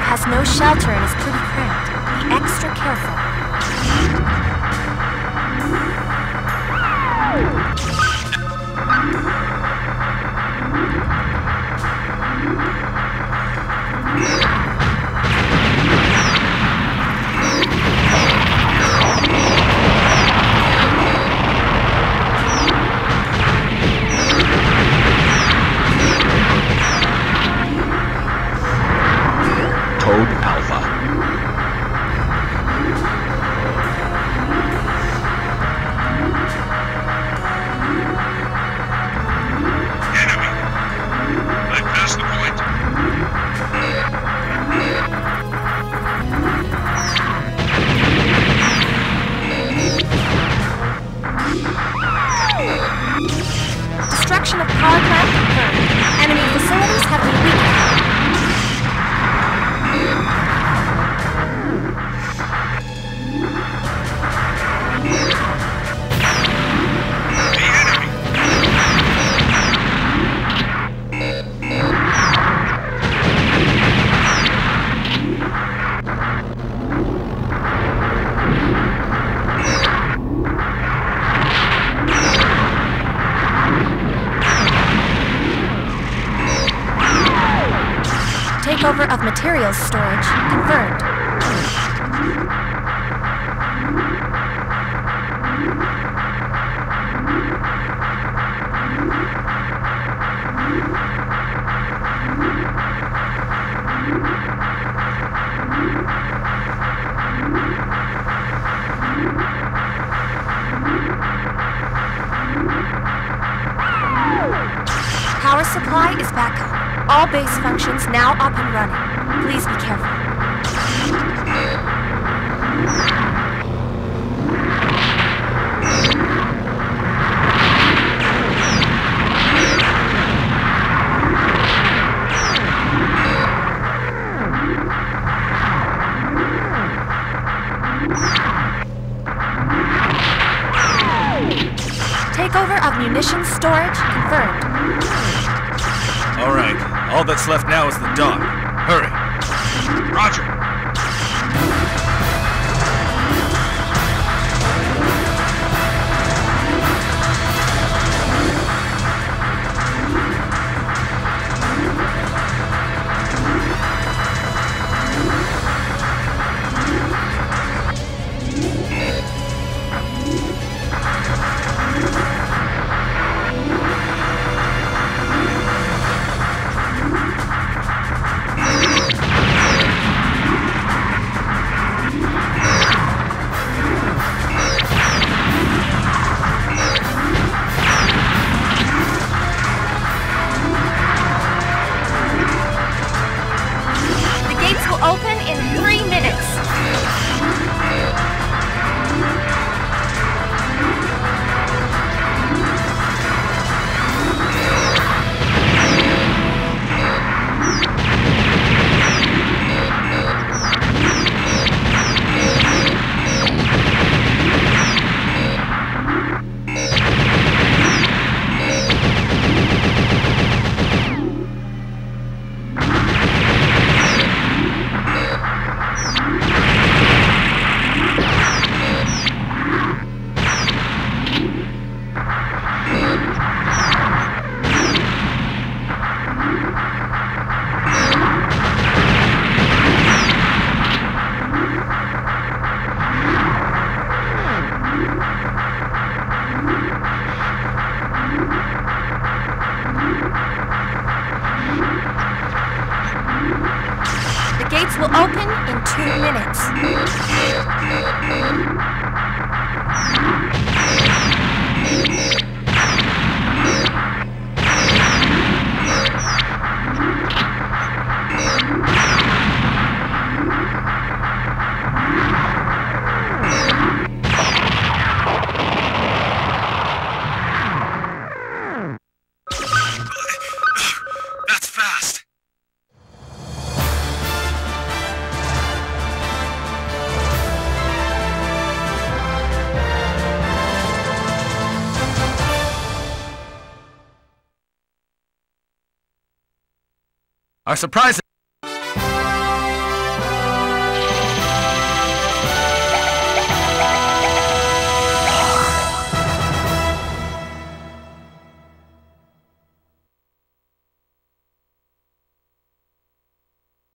has no shelter and is pretty cramped. Be extra careful. Destruction of power plant confirmed. Enemy facilities have been weakened. Takeover of materials storage confirmed. Power supply is back up. All base functions now up and running. Please be careful. Takeover of munitions storage confirmed. All right. All that's left now is the dock. Hurry. Roger. Open in 3 minutes. The gates will open in 2 minutes. That's fast. Our surprise